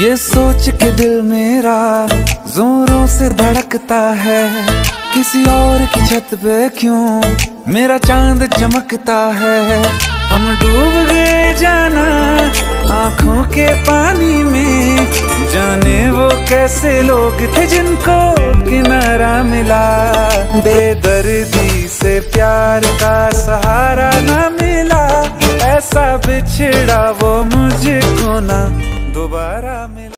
ये सोच के दिल मेरा जोरों से धड़कता है, किसी और की छत पे क्यों मेरा चांद चमकता है। हम डूब गए जाना आंखों के पानी में, जाने वो कैसे लोग थे जिनको किनारा मिला। बेदर्दी से प्यार का सहारा ना मिला, ऐसा बिछड़ा वो मुझको ना दोबारा मिला।